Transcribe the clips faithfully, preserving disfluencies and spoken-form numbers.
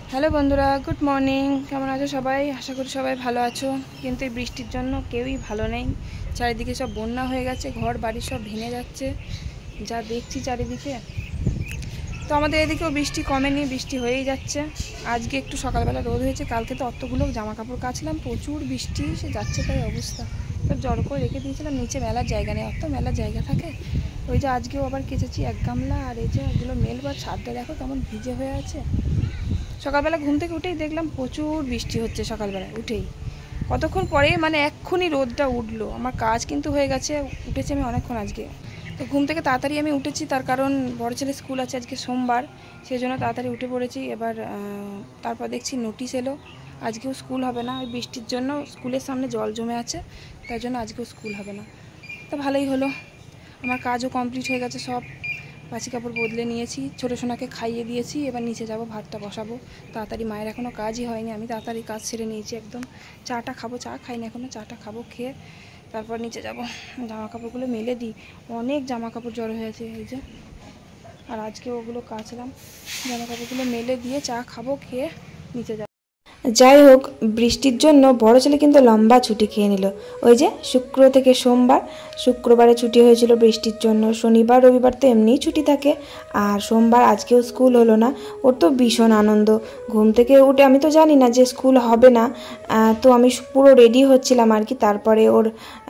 Hello বন্ধুরা, good morning. কেমন আছো সবাই? আশা করি সবাই ভালো আছো। কিন্তু এই বৃষ্টির জন্য কেউই ভালো নেই। চারিদিকে সব বন্যা হয়ে গেছে, ঘর বাড়ি সব ভেঙে যাচ্ছে, যা দেখছি চারিদিকে। তো আমাদের এদিকেও বৃষ্টি কমেনি, বৃষ্টি হয়েই যাচ্ছে। আজকে একটু সকালবেলা রোদ হয়েছে, কালকে তো অতগুলো জামা কাপড় কাচলাম, প্রচুর বৃষ্টি, সে যাচ্ছে তাই অবস্থা। তো জড়ো করে রেখে দিয়েছিলাম, নিচে মেলার জায়গা নেই, অত মেলার জায়গা থাকে। ওই যে আজকেও আবার কেচেছি এক গামলা, আর এই যে এগুলো মেলবার ছাদটা দেখো কেমন ভিজে হয়ে আছে। সকালবেলা ঘুম থেকে উঠেই দেখলাম প্রচুর বৃষ্টি হচ্ছে, সকালবেলায় উঠেই কতক্ষণ পরে মানে এক্ষুনি রোদটা উঠলো। আমার কাজ কিন্তু হয়ে গেছে, উঠেছি আমি অনেকক্ষণ আজকে। তো ঘুম থেকে তাড়াতাড়ি আমি উঠেছি, তার কারণ বড় ছেলে স্কুল আছে আজকে সোমবার, সেই জন্য তাড়াতাড়ি উঠে পড়েছি। এবার তারপর দেখছি নোটিশ এলো আজকেও স্কুল হবে না, ওই বৃষ্টির জন্য স্কুলের সামনে জল জমে আছে, তাই জন্য আজকেও স্কুল হবে না। তো ভালোই হলো, আমার কাজও কমপ্লিট হয়ে গেছে, সব বাসি কাপড় বদলে নিয়েছি, ছোটো সোনাকে খাইয়ে দিয়েছি। এবার নিচে যাব, ভাতটা বসাবো তাড়াতাড়ি। মায়ের এখনও কাজই হয়নি, আমি তাড়াতাড়ি কাজ সেরে নিয়েছি একদম। চাটা খাবো, চা খাইনি এখনও, চাটা খাবো, খেয়ে তারপর নিচে যাব। জামা কাপড়গুলো মেলে দিই, অনেক জামা কাপড় জড়ো হয়েছে এই যে, আর আজকে ওগুলো কাচলাম। জামা কাপড়গুলো মেলে দিয়ে চা খাবো, খেয়ে নিচে যাব। যাই হোক, বৃষ্টির জন্য বড় ছেলে কিন্তু লম্বা ছুটি খেয়ে নিল। ওই যে শুক্র থেকে সোমবার, শুক্রবারে ছুটি হয়েছিল বৃষ্টির জন্য, শনিবার রবিবার তো এমনিই ছুটি থাকে, আর সোমবার আজকেও স্কুল হলো না। ওর তো ভীষণ আনন্দ। ঘুম থেকে উঠে, আমি তো জানি না যে স্কুল হবে না, তো আমি পুরো রেডি হচ্ছিলাম আর কি। তারপরে ওর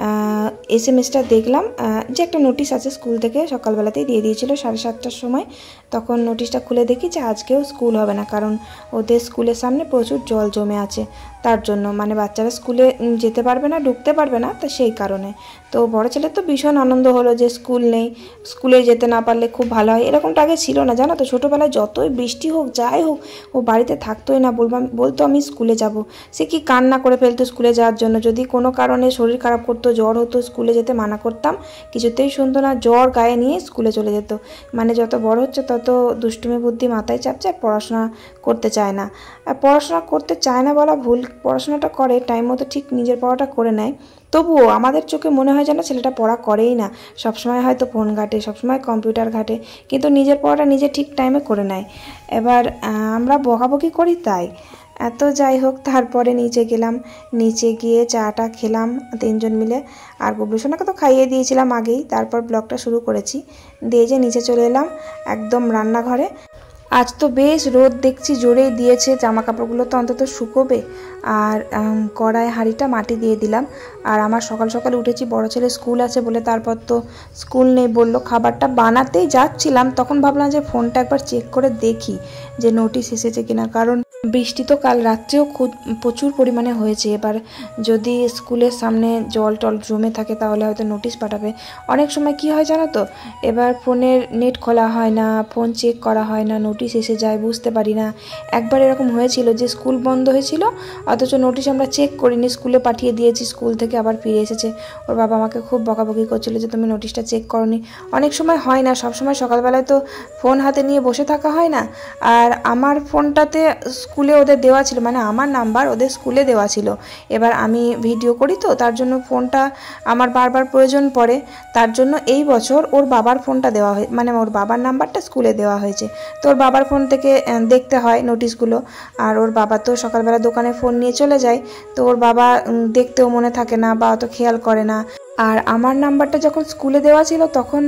এস এম এসটা দেখলাম যে একটা নোটিশ আছে স্কুল থেকে, সকালবেলাতেই দিয়ে দিয়েছিল সাড়ে সাতটার সময়। তখন নোটিশটা খুলে দেখি যে আজকেও স্কুল হবে না, কারণ ওদের স্কুলের সামনে প্রচুর জল জমে আছে, তার জন্য মানে বাচ্চারা স্কুলে যেতে পারবে না, ঢুকতে পারবে না, তো সেই কারণে। তো বড় ছেলের তো ভীষণ আনন্দ হলো যে স্কুল নেই, স্কুলে যেতে না পারলে খুব ভালো হয়। এরকমটা আগে ছিল না, জানো তো, ছোটোবেলায় যতই বৃষ্টি হোক যাই হোক ও বাড়িতে থাকতোই না, বলবাম বলতো আমি স্কুলে যাব। সে কি কান্না করে ফেলতো স্কুলে যাওয়ার জন্য, যদি কোনো কারণে শরীর খারাপ করতো, জ্বর হতো, স্কুলে যেতে মানা করতাম, কিছুতেই শুনতো না, জ্বর গায়ে নিয়ে স্কুলে চলে যেত। মানে যত বড় হচ্ছে তত দুষ্টুমি বুদ্ধি মাথায় চাপছে, পড়াশোনা করতে চায় না। আর পড়াশোনা করতে চায় না বলা ভুল, পড়াশোনাটা করে টাইম মতো, ঠিক নিজের পড়াটা করে নেয়, তবুও আমাদের চোখে মনে হয় যেন ছেলেটা পড়া করেই না, সবসময় হয়তো ফোন ঘাটে, সবসময় কম্পিউটার ঘাটে, কিন্তু নিজের পড়াটা নিজে ঠিক টাইমে করে নেয়। এবার আমরা বকাবকি করি তাই। তো যাই হোক, তারপরে নিচে গেলাম, নিচে গিয়ে চাটা খেলাম তিনজন মিলে, আর গুবলুসোনাকে তো খাইয়ে দিয়েছিলাম আগেই, তারপর ব্লগটা শুরু করেছি। দিয়ে যে নিচে চলে এলাম একদম রান্নাঘরে। আজ তো বেশ রোদ দেখছি জোরেই দিয়েছে, জামা কাপড়গুলো তো অন্তত শুকোবে। আর কড়ায় হাঁড়িটা মাটি দিয়ে দিলাম। আর আমার সকাল সকাল উঠেছি, বড় ছেলে স্কুল আছে বলে, তারপর তো স্কুল নেই বললো। খাবারটা বানাতেই যাচ্ছিলাম, তখন ভাবলাম যে ফোনটা একবার চেক করে দেখি যে নোটিশ এসেছে কিনা, কারণ বৃষ্টি তো কাল রাত্রেও খুব প্রচুর পরিমাণে হয়েছে। এবার যদি স্কুলের সামনে জল টল জমে থাকে তাহলে হয়তো নোটিশ পাঠাবে। অনেক সময় কি হয় জানো তো, এবার ফোনের নেট খোলা হয় না, ফোন চেক করা হয় না, নোটিশ এসে যায়, বুঝতে পারি না। একবার এরকম হয়েছিল যে স্কুল বন্ধ হয়েছিল, অথচ নোটিশ আমরা চেক করিনি, স্কুলে পাঠিয়ে দিয়েছি, স্কুল থেকে আবার ফিরে এসেছে। ওর বাবা আমাকে খুব বকাবকি করছিল যে তুমি নোটিশটা চেক করনি। অনেক সময় হয় না, সব সময় সকালবেলায় তো ফোন হাতে নিয়ে বসে থাকা হয় না। আর আমার ফোনটাতে স্কুলে ওদের দেওয়া ছিল, মানে আমার নাম্বার ওদের স্কুলে দেওয়া ছিল। এবার আমি ভিডিও করি তো, তার জন্য ফোনটা আমার বারবার প্রয়োজন পড়ে, তার জন্য এই বছর ওর বাবার ফোনটা দেওয়া হয়, মানে ওর বাবার নাম্বারটা স্কুলে দেওয়া হয়েছে। তো ওর বাবার ফোন থেকে দেখতে হয় নোটিশগুলো। আর ওর বাবা তো সকালবেলা দোকানে ফোন নিয়ে চলে যায়, তো ওর বাবা দেখতেও মনে থাকে না বা অত খেয়াল করে না। আর আমার নাম্বারটা যখন স্কুলে দেওয়া ছিল তখন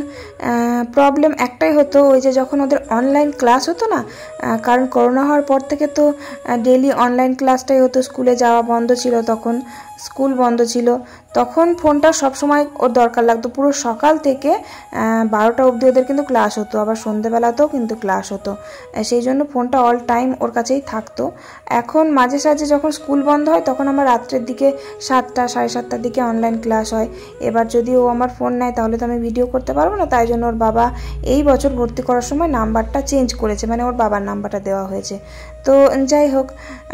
প্রবলেম একটাই হতো, ওই যে যখন ওদের অনলাইন ক্লাস হতো না, কারণ করোনা হওয়ার পর থেকে তো ডেলি অনলাইন ক্লাসটাই হতো, স্কুলে যাওয়া বন্ধ ছিল, তখন স্কুল বন্ধ ছিল, তখন ফোনটা সবসময় ওর দরকার লাগতো। পুরো সকাল থেকে বারোটা অবধি ওদের কিন্তু ক্লাস হতো, আবার সন্ধ্যেবেলাতেও কিন্তু ক্লাস হতো, সেই জন্য ফোনটা অল টাইম ওর কাছেই থাকতো। এখন মাঝে সাঝে যখন স্কুল বন্ধ হয় তখন আমার রাত্রের দিকে সাতটা সাড়ে সাতটার দিকে অনলাইন ক্লাস হয়। এবার যদি ও আমার ফোন নেয় তাহলে তো আমি ভিডিও করতে পারবো না, তাই জন্য ওর বাবা এই বছর ভর্তি করার সময় নাম্বারটা চেঞ্জ করেছে, মানে ওর বাবার নাম্বারটা দেওয়া হয়েছে। তো যাই হোক,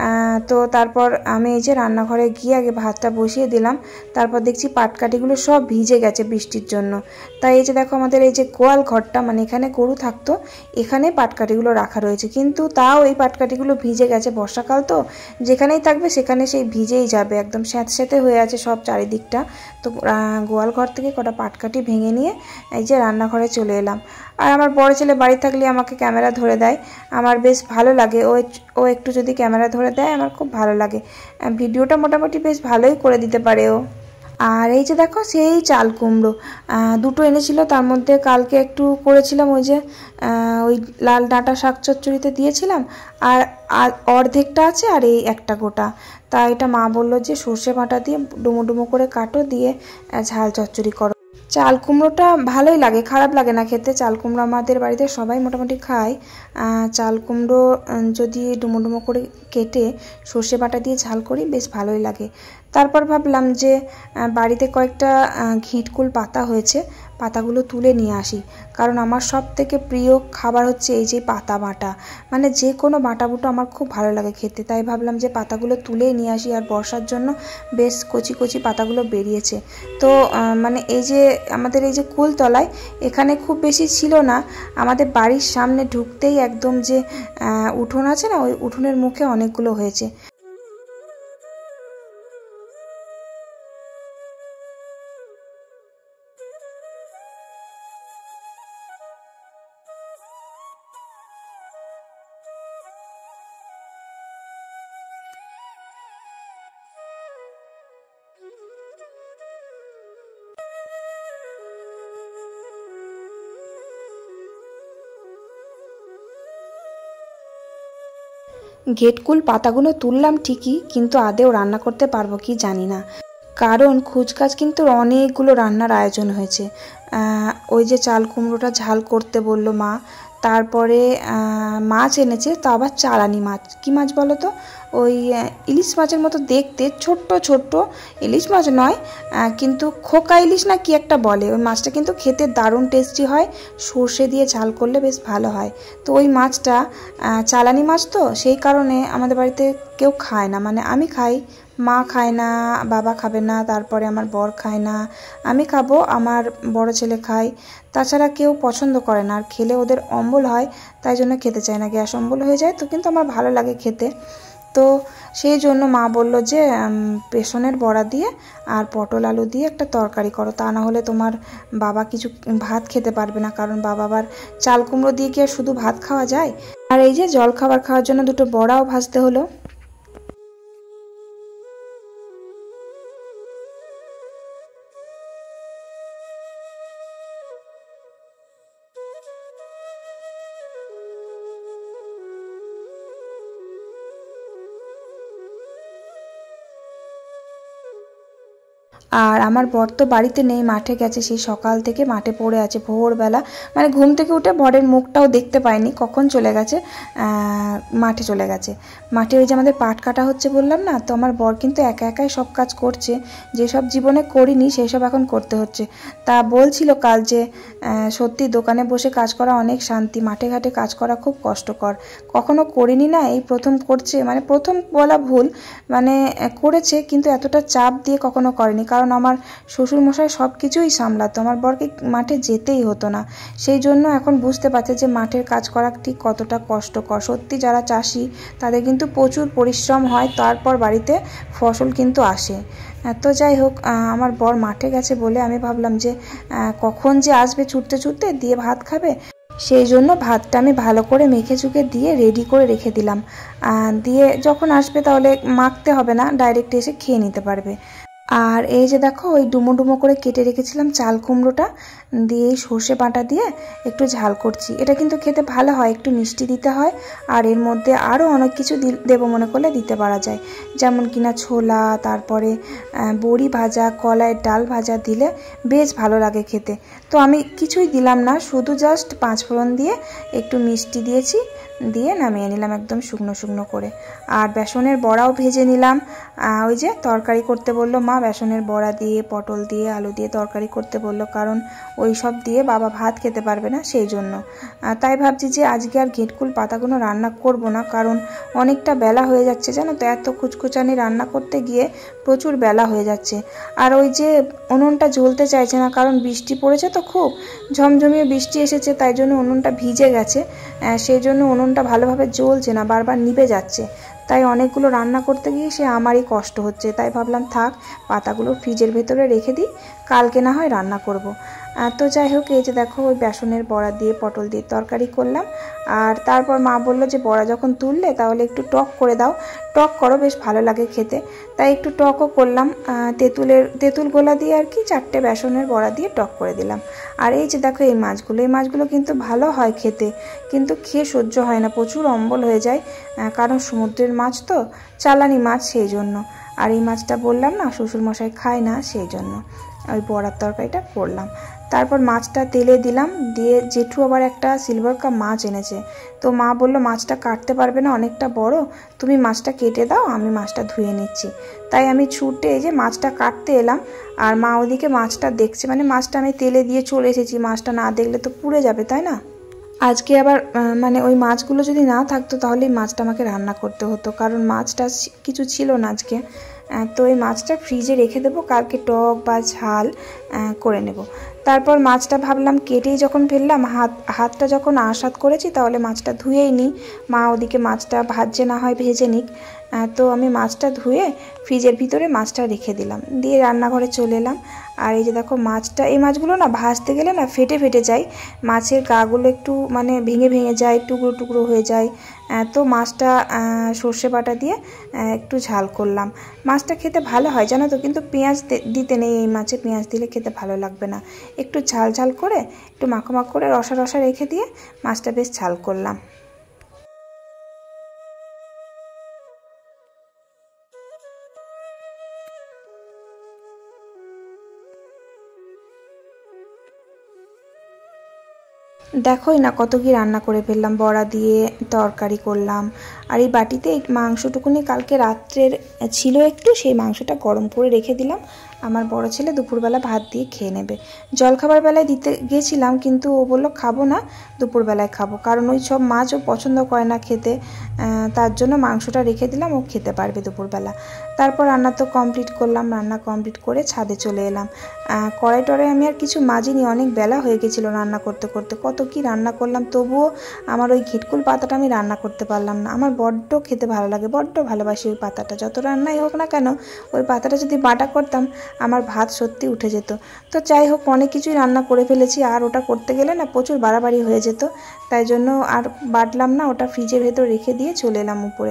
তো তারপর আমি এই যে রান্নাঘরে গিয়ে আগে ভাতটা বসিয়ে দিলাম, তারপর দেখছি পাটকাঠিগুলো সব ভিজে গেছে বৃষ্টির জন্য। তাই এই যে দেখো আমাদের এই যে গোয়াল ঘরটা, মানে এখানে গরু থাকতো, এখানে পাটকাঠিগুলো রাখা রয়েছে, কিন্তু তাও এই পাটকাঠিগুলো ভিজে গেছে, বর্ষাকাল তো যেখানেই থাকবে সেখানে সেই ভিজেই যাবে, একদম স্যাঁতস্যাঁতে হয়ে আছে সব চারিদিকটা। তো গোয়াল ঘর থেকে কটা পাটকাঠি ভেঙে নিয়ে এই যে রান্নাঘরে চলে এলাম। আর আমার বড় ছেলে বাড়ি থাকলে আমাকে ক্যামেরা ধরে দেয়, আমার বেশ ভালো লাগে, ও ও একটু যদি ক্যামেরা ধরে দেয় আমার খুব ভালো লাগে, ভিডিওটা মোটামুটি বেশ ভালোই করে দিতে পারে ও। আর এই যে দেখো সেই চাল কুমড়ো দুটো এনেছিল, তার মধ্যে কালকে একটু করেছিলাম ওই যে ওই লাল ডাঁটা শাক চচ্চড়িতে দিয়েছিলাম, আর অর্ধেকটা আছে আর এই একটা গোটা। তা এটা মা বললো যে সর্ষে বাটা দিয়ে ডুমো ডুমো করে কাটো, দিয়ে ঝাল চচ্চড়ি করো। চাল কুমড়োটা ভালোই লাগে, খারাপ লাগে না খেতে। চাল কুমড়ো আমাদের বাড়িতে সবাই মোটামুটি খায়। চাল কুমড়ো যদি ডুমো ডুমো করে কেটে সর্ষে বাটা দিয়ে ঝাল করি বেশ ভালোই লাগে। তারপর ভাবলাম যে বাড়িতে কয়েকটা ঘিটকুল পাতা হয়েছে, পাতাগুলো তুলে নিয়ে আসি, কারণ আমার সব থেকে প্রিয় খাবার হচ্ছে এই যে পাতা বাটা, মানে যে কোনো বাটা বুটো আমার খুব ভালো লাগে খেতে। তাই ভাবলাম যে পাতাগুলো তুলে নিয়ে আসি, আর বর্ষার জন্য বেশ কচি কচি পাতাগুলো বেরিয়েছে। তো মানে এই যে আমাদের এই যে কুলতলায় এখানে খুব বেশি ছিল না, আমাদের বাড়ির সামনে ঢুকতেই একদম যে উঠোন আছে না, ওই উঠোনের মুখে অনেকগুলো হয়েছে। ঘেটকুল পাতাগুলো তুললাম ঠিকই, কিন্তু আদেও রান্না করতে পারবো কি জানি না, কারণ খুচকাচ কিন্তু অনেকগুলো রান্নার আয়োজন হয়েছে। ওই যে চাল কুমড়োটা ঝাল করতে বললো মা, তারপরে মাছ এনেছে, তো আবার চালানি মাছ। কি মাছ বলো তো? ওই ইলিশ মাছের মতো দেখতে, ছোট্ট ছোট্ট, ইলিশ মাছ নয় কিন্তু খোকা ইলিশ না কি একটা বলে, ওই মাছটা কিন্তু খেতে দারুণ টেস্টি হয়, সর্ষে দিয়ে ঝাল করলে বেশ ভালো হয়। তো ওই মাছটা চালানি মাছ, তো সেই কারণে আমাদের বাড়িতে কেউ খায় না, মানে আমি খাই, মা খায় না, বাবা খাবে না, তারপরে আমার বর খায় না, আমি খাবো, আমার বড় ছেলে খায়, তাছাড়া কেউ পছন্দ করে না, আর খেলে ওদের অম্বল হয়, তাই জন্য খেতে চায় না, গ্যাস অম্বল হয়ে যায়। তো কিন্তু আমার ভালো লাগে খেতে। তো সেই জন্য মা বললো যে বেসনের বড়া দিয়ে আর পটল আলু দিয়ে একটা তরকারি করো, তা না হলে তোমার বাবা কিছু ভাত খেতে পারবে না, কারণ বাবা আবার চাল কুমড়ো দিয়ে কি আর শুধু ভাত খাওয়া যায়। আর এই যে জল খাবার খাওয়ার জন্য দুটো বড়াও ভাজতে হলো। আর আমার বর তো বাড়িতে নেই, মাঠে গেছে, সেই সকাল থেকে মাঠে পড়ে আছে, ভোরবেলা মানে ঘুম থেকে উঠে বরের মুখটাও দেখতে পাইনি, কখন চলে গেছে, মাঠে চলে গেছে। মাঠে ওই যে আমাদের পাট কাটা হচ্ছে বললাম না, তো আমার বর কিন্তু একা একাই সব কাজ করছে, যেসব জীবনে করিনি সেই সব এখন করতে হচ্ছে। তা বলছিল কাল যে সত্যি দোকানে বসে কাজ করা অনেক শান্তি, মাঠে ঘাটে কাজ করা খুব কষ্টকর, কখনো করিনি না, এই প্রথম করছে, মানে প্রথম বলা ভুল, মানে করেছে কিন্তু এতটা চাপ দিয়ে কখনো করেনি, কারণ আমার শ্বশুরমশাই সব কিছুই সামলাতো, আমার বরকে মাঠে যেতেই হতো না। সেই জন্য এখন বুঝতে পারছে যে মাঠের কাজ করা ঠিক কতটা কষ্টকর। সত্যি যারা চাষি তাদের কিন্তু প্রচুর পরিশ্রম হয়, তারপর বাড়িতে ফসল কিন্তু আসে। তো যাই হোক, আমার বর মাঠে গেছে বলে আমি ভাবলাম যে কখন যে আসবে ছুটতে ছুটতে, দিয়ে ভাত খাবে, সেই জন্য ভাতটা আমি ভালো করে মেখে চুকে দিয়ে রেডি করে রেখে দিলাম, দিয়ে যখন আসবে তাহলে মাখতে হবে না, ডাইরেক্ট এসে খেয়ে নিতে পারবে। আর এই যে দেখো ওই ডুমো ডুমো করে কেটে রেখেছিলাম চাল কুমড়োটা, দিয়ে সর্ষে বাটা দিয়ে একটু ঝাল করছি। এটা কিন্তু খেতে ভালো হয়, একটু মিষ্টি দিতে হয়, আর এর মধ্যে আরও অনেক কিছু দেবো মনে করলে দিতে পারা যায়, যেমন কিনা ছোলা, তারপরে বড়ি ভাজা, কলাইয়ের ডাল ভাজা দিলে বেশ ভালো লাগে খেতে। তো আমি কিছুই দিলাম না, শুধু জাস্ট পাঁচ ফোড়ন দিয়ে একটু মিষ্টি দিয়েছি, দিয়ে নামিয়ে নিলাম একদম শুকনো শুকনো করে। আর বেসনের বড়াও ভেজে নিলাম, ওই যে তরকারি করতে বললো মা, বেসনের বড়া দিয়ে পটল দিয়ে আলু দিয়ে তরকারি করতে বললো, কারণ ওই সব দিয়ে বাবা ভাত খেতে পারবে না, সেই জন্য। তাই ভাবছি যে আজকে আর ঘেটকুল পাতাগুলো রান্না করব না, কারণ অনেকটা বেলা হয়ে যাচ্ছে জানো তো, এত কুচকুচানি রান্না করতে গিয়ে প্রচুর বেলা হয়ে যাচ্ছে। আর ওই যে উনুনটা জ্বলতে চাইছে না, কারণ বৃষ্টি পড়েছে তো, খুব ঝমঝমিয়ে বৃষ্টি এসেছে, তাই জন্য উনুনটা ভিজে গেছে, সেই জন্য উনুনটা ভালোভাবে জ্বলছে না, বারবার নিভে যাচ্ছে। তাই অনেকগুলো রান্না করতে গিয়ে সে আমারই কষ্ট হচ্ছে, তাই ভাবলাম থাক পাতাগুলো ফ্রিজের ভেতরে রেখে দিই, কালকে না হয় রান্না করব। তো যাই হোক, এই যে দেখো ওই বেসনের বড়া দিয়ে পটল দিয়ে তরকারি করলাম। আর তারপর মা বলল যে বড়া যখন তুললে তাহলে একটু টক করে দাও, টক করো, বেশ ভালো লাগে খেতে। তাই একটু টকও করলাম, তেঁতুলের তেঁতুল গোলা দিয়ে আর কি চারটে বেসনের বড়া দিয়ে টক করে দিলাম। আর এই যে দেখো এই মাছগুলো, এই মাছগুলো কিন্তু ভালো হয় খেতে, কিন্তু খেয়ে সহ্য হয় না, প্রচুর অম্বল হয়ে যায়, কারণ সমুদ্রের মাছ তো, চালানি মাছ, সেই জন্য। আর এই মাছটা বললাম না শ্বশুরমশাই খায় না, সেই জন্য ওই বড়ার তরকারিটা করলাম। তারপর মাছটা তেলে দিলাম, দিয়ে জেঠু আবার একটা সিলভার কাপ মাছ এনেছে। তো মা বললো মাছটা কাটতে পারবে না, অনেকটা বড়, তুমি মাছটা কেটে দাও, আমি মাছটা ধুয়ে নিচ্ছি। তাই আমি ছুটে এই যে মাছটা কাটতে এলাম, আর মা ওদিকে মাছটা দেখছে, মানে মাছটা আমি তেলে দিয়ে চলে এসেছি, মাছটা না দেখলে তো পুড়ে যাবে, তাই না। আজকে আবার মানে ওই মাছগুলো যদি না থাকতো তাহলে এই মাছটা আমাকে রান্না করতে হতো, কারণ মাছটা কিছু ছিল না আজকে। তো এই মাছটা ফ্রিজে রেখে দেবো, কালকে টক বা ঝাল করে নেব। তারপর মাছটা ভাবলাম কেটেই যখন ফেললাম, হাত হাতটা যখন আশাত করেছি তাহলে মাছটা ধুয়েই নিই, মা ওদিকে মাছটা ভাজছে না হয় ভেজে নিক। তো আমি মাছটা ধুয়ে ফ্রিজের ভিতরে মাছটা রেখে দিলাম, দিয়ে রান্নাঘরে চলে এলাম। আর এই যে দেখো মাছটা, এই মাছগুলো না ভাজতে গেলে না ফেটে ফেটে যায়, মাছের গাগুলো একটু মানে ভেঙে ভেঙে যায়, টুকরো টুকরো হয়ে যায়। তো মাছটা সর্ষে বাটা দিয়ে একটু ঝাল করলাম। মাছটা খেতে ভালো হয় জানো তো, কিন্তু পেঁয়াজ দিতে নেই এই মাছে, পেঁয়াজ দিলে খেতে ভালো লাগবে না। একটু ঝাল ঝাল করে, একটু মাখো মাখো করে রসা রসা রেখে দিয়ে মাছটা বেশ ঝাল করলাম। দেখোই না কত কি রান্না করে ফেললাম, বড়া দিয়ে তরকারি করলাম। আর এই বাটিতে মাংসটুকুনি কালকে রাত্রের ছিল একটু, সেই মাংসটা গরম করে রেখে দিলাম, আমার বড় ছেলে দুপুরবেলা ভাত দিয়ে খেয়ে নেবে। জলখাবার বেলায় দিতে গিয়েছিলাম, কিন্তু ও বললো খাবো না, দুপুরবেলায় খাবো, কারণ ওই সব মাছ ও পছন্দ করে না খেতে, তার জন্য মাংসটা রেখে দিলাম, ও খেতে পারবে দুপুরবেলা। তারপর রান্না তো কমপ্লিট করলাম, রান্না কমপ্লিট করে ছাদে চলে এলাম। কড়াই টড়াই আমি আর কিছু মাজিনি, অনেক বেলা হয়ে গেছিলো রান্না করতে করতে, কত কি রান্না করলাম, তবুও আমার ওই ঘিটকুল পাতাটা আমি রান্না করতে পারলাম না। আমার বড্ড খেতে ভালো লাগে, বড্ড ভালোবাসি ওই পাতাটা, যত রান্নাই হোক না কেন ওই পাতাটা যদি বাটা করতাম আমার ভাত সত্যি উঠে যেত। তো যাই হোক, অনেক কিছুই রান্না করে ফেলেছি, আর ওটা করতে গেলে না প্রচুর বাড়াবাড়ি হয়ে যেত, তাই জন্য আর বাটলাম না, ওটা ফ্রিজের ভেতর রেখে দিয়ে চলে এলাম উপরে।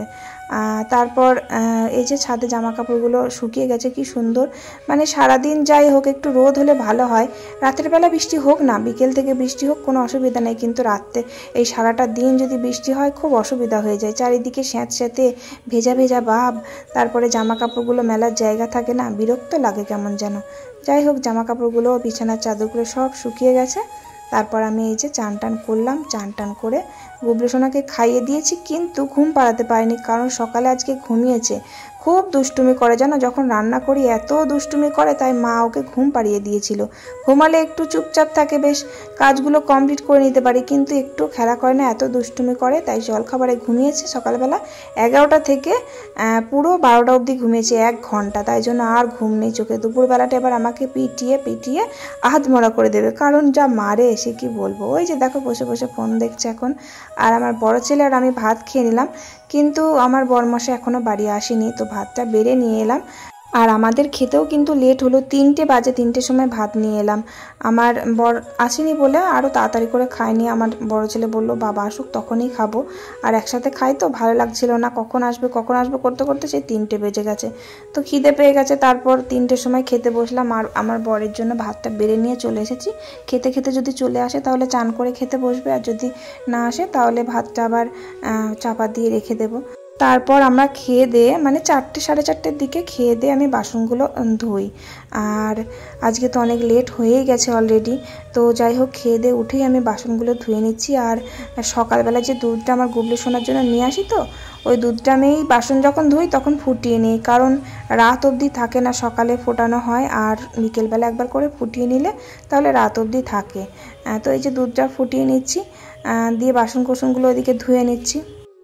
তারপর এই যে ছাদে জামা কাপড়গুলো শুকিয়ে গেছে, কি সুন্দর, মানে সারাদিন যাই হোক একটু রোদ হলে ভালো হয়, রাতের বেলা বৃষ্টি হোক না, বিকেল থেকে বৃষ্টি হোক কোনো অসুবিধা নেই, কিন্তু রাতে এই সারাটা দিন যদি বৃষ্টি হয় খুব অসুবিধা হয়ে যায়, চারিদিকে স্যাঁতস্যাঁতে ভেজা ভেজা ভাব, তারপরে জামা কাপড়গুলো মেলার জায়গা থাকে না, বিরক্ত লাগে কেমন যেন। যাই হোক জামা কাপড়গুলো, বিছানার চাদরগুলো সব শুকিয়ে গেছে। তারপর আমি এই যে চান টান করলাম, চান টান করে গুবলু সোনাকে খাইয়ে দিয়েছি, কিন্তু ঘুম পাড়াতে পারিনি, কারণ সকালে আজকে ঘুমিয়েছে, খুব দুষ্টুমি করে জানো, যখন রান্না করি এত দুষ্টুমি করে, তাই মা ওকে ঘুম পাড়িয়ে দিয়েছিল। ঘুমালে একটু চুপচাপ থাকে, বেশ কাজগুলো কমপ্লিট করে নিতে পারি, কিন্তু একটু খেলা করে না, এত দুষ্টুমি করে, তাই জলখাবারে ঘুমিয়েছে সকালবেলা এগারোটা থেকে পুরো বারোটা অবধি ঘুমিয়েছে, এক ঘন্টা, তাই জন্য আর ঘুম নেই চোখে। দুপুরবেলাটা এবার আমাকে পিটিয়ে পিটিয়ে আহাতমরা করে দেবে, কারণ যা মারে সে কি বলবো। ওই যে দেখো বসে বসে ফোন দেখছে এখন। আর আমার বড় ছেলে আর আমি ভাত খেয়ে নিলাম, কিন্তু আমার বরমশাই এখনও বাড়ি আসেনি, তো ভাতটা বেড়ে নিয়ে এলাম। আর আমাদের খেতেও কিন্তু লেট হলো, তিনটে বাজে, তিনটের সময় ভাত নিয়ে এলাম। আমার বর আসেনি বলে আরও তাড়াতাড়ি করে খাইনি, আমার বড় ছেলে বলল বাবা আসুক তখনই খাবো, আর একসাথে খাই তো ভালো লাগছিল না, কখন আসবে কখন আসবে করতে করতে সেই তিনটে বেজে গেছে, তো খিদে পেয়ে গেছে। তারপর তিনটের সময় খেতে বসলাম, আর আমার বরের জন্য ভাতটা বেড়ে নিয়ে চলে এসেছি। খেতে খেতে যদি চলে আসে তাহলে চান করে খেতে বসবে, আর যদি না আসে তাহলে ভাতটা আবার চাপা দিয়ে রেখে দেবো। তারপর আমরা খেয়ে দিয়ে মানে চারটে সাড়ে চারটের দিকে খেয়ে দিয়ে আমি বাসনগুলো ধুই, আর আজকে তো অনেক লেট হয়েই গেছে অলরেডি। তো যাই হোক খেয়ে দিয়ে উঠেই আমি বাসনগুলো ধুয়ে নিচ্ছি। আর সকালবেলা যে দুধটা আমার গুবলু সোনার জন্য নিয়ে আসি, তো ওই দুধটা আমি বাসন যখন ধুই তখন ফুটিয়ে নিই, কারণ রাত অবধি থাকে না, সকালে ফোটানো হয় আর বিকেলবেলা একবার করে ফুটিয়ে নিলে তাহলে রাত অবধি থাকে। তো এই যে দুধটা ফুটিয়ে নিচ্ছি, দিয়ে বাসন কোসনগুলো ওইদিকে ধুয়ে নিচ্ছি।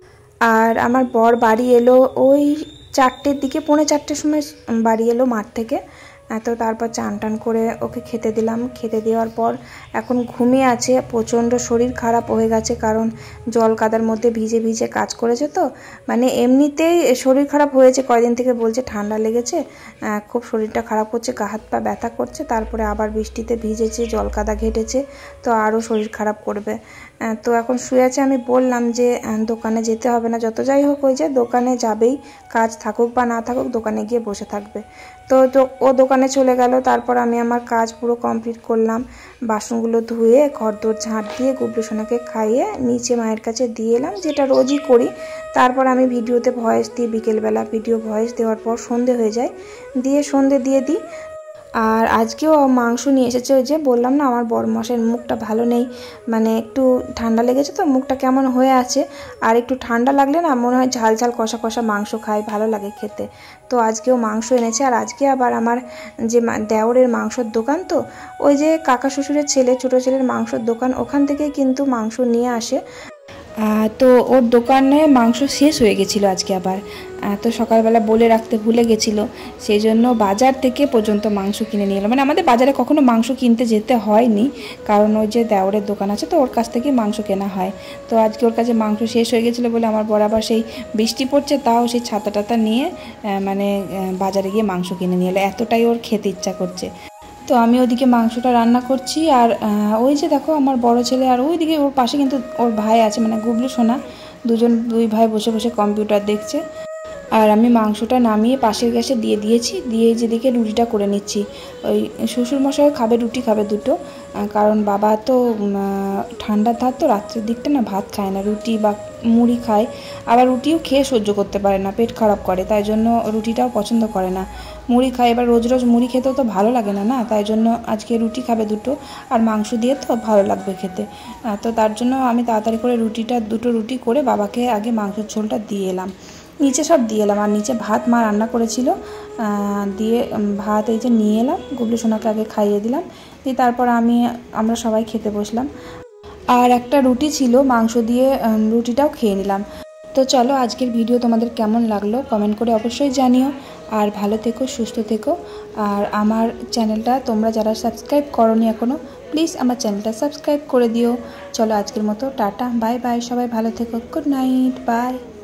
আর আমার বর বাড়ি এলো ওই চারটের দিকে, পৌনে চারটের সময় বাড়ি এলো মাঠ থেকে। তো তারপর চান টান করে ওকে খেতে দিলাম। খেতে দেওয়ার পর এখন ঘুমিয়ে আছে। প্রচণ্ড শরীর খারাপ হয়ে গেছে, কারণ জল কাদার মধ্যে ভিজে ভিজে কাজ করেছে তো, মানে এমনিতেই শরীর খারাপ হয়েছে। কয়দিন থেকে বলছে ঠান্ডা লেগেছে, খুব শরীরটা খারাপ করছে, গা হাত পা ব্যথা করছে, তারপরে আবার বৃষ্টিতে ভিজেছে, জল কাদা ঘেটেছে, তো আরও শরীর খারাপ করবে। তো এখন শুয়ে আছে। আমি বললাম যে দোকানে যেতে হবে না, যত যাই হোক ওই যে দোকানে যাবেই, কাজ থাকুক বা না থাকুক দোকানে গিয়ে বসে থাকবে। তো ও দোকানে চলে গেল। তারপর আমি আমার কাজ পুরো কমপ্লিট করলাম, বাসনগুলো ধুয়ে ঘরদোর ঝাঁট দিয়ে গুবলু সোনাকে খাইয়ে নিচে মায়ের কাছে দিয়ে এলাম, যেটা রোজই করি। তারপর আমি ভিডিওতে ভয়েস দিই, বিকেলবেলা ভিডিও ভয়েস দেওয়ার পর সন্ধে হয়ে যায়, দিয়ে সন্ধে দিয়ে দিই। আর আজকেও মাংস নিয়ে এসেছে। ওই যে বললাম না আমার বড় মশাইয়ের মুখটা ভালো নেই, মানে একটু ঠান্ডা লেগেছে তো, মুখটা কেমন হয়ে আছে। আর একটু ঠান্ডা লাগলে না মনে হয় ঝাল ঝাল কষা কষা মাংস খায়, ভালো লাগে খেতে। তো আজকেও মাংস এনেছে। আর আজকে আবার আমার যে দেওরের মাংসর দোকান, তো ওই যে কাকা শ্বশুরের ছেলে, ছোটো ছেলের মাংসর দোকান, ওখান থেকেই কিন্তু মাংস নিয়ে আসে। তো ওর দোকানে মাংস শেষ হয়ে গেছিলো আজকে আবার, তো সকালবেলা বলে রাখতে ভুলে গেছিলো, সেই জন্য বাজার থেকে পর্যন্ত মাংস কিনে নিয়ে এলো। মানে আমাদের বাজারে কখনো মাংস কিনতে যেতে হয়নি, কারণ ওই যে দেওরের দোকান আছে তো ওর কাছ থেকে মাংস কেনা হয়। তো আজকে ওর কাছে মাংস শেষ হয়ে গেছিলো বলে আমার বরাবর সেই বৃষ্টি পড়ছে তাও সেই ছাতা টাতা নিয়ে মানে বাজারে গিয়ে মাংস কিনে নিয়ে এলো, এতটাই ওর খেতে ইচ্ছা করছে। তো আমি ওদিকে মাংসটা রান্না করছি, আর ওই যে দেখো আমার বড় ছেলে আর ওইদিকে ওর পাশে কিন্তু ওর ভাই আছে, মানে গুবলু সোনা, দুজন দুই ভাই বসে বসে কম্পিউটার দেখছে। আর আমি মাংসটা নামিয়ে পাশের গ্যাসে দিয়ে দিয়েছি, দিয়ে যেদিকে রুটিটা করে নিচ্ছি। ওই শ্বশুরমশাই খাবে, রুটি খাবে দুটো, কারণ বাবা তো ঠান্ডার ধার তো রাত্রের দিকটা না ভাত খায় না, রুটি বা মুড়ি খায়। আবার রুটিও খেয়ে সহ্য করতে পারে না, পেট খারাপ করে, তাই জন্য রুটিটাও পছন্দ করে না, মুড়ি খায়। এবার রোজ রোজ মুড়ি খেতেও তো ভালো লাগে না না, তাই জন্য আজকে রুটি খাবে দুটো, আর মাংস দিয়ে তো ভালো লাগবে খেতে। তো তার জন্য আমি তাড়াতাড়ি করে রুটিটা দুটো রুটি করে বাবাকে আগে মাংসের ঝোলটা দিয়ে এলাম, নিচে সব দিয়ে এলাম। আর নিচে ভাত মা রান্না করেছিল, দিয়ে ভাত এই যে নিয়ে এলাম, গুবলু সোনাকে আগে খাইয়ে দিলাম, দিয়ে তারপর আমি আমরা সবাই খেতে বসলাম। আর একটা রুটি ছিল মাংস দিয়ে, রুটিটাও খেয়ে নিলাম। তো চলো আজকের ভিডিও তোমাদের কেমন লাগলো কমেন্ট করে অবশ্যই জানিও, আর ভালো থেকো, সুস্থ থেকো। আর আমার চ্যানেলটা তোমরা যারা সাবস্ক্রাইব করোনি এখনও, প্লিজ আমার চ্যানেলটা সাবস্ক্রাইব করে দিও। চলো আজকের মতো টাটা, বাই বাই, সবাই ভালো থেকো, গুড নাইট, বাই।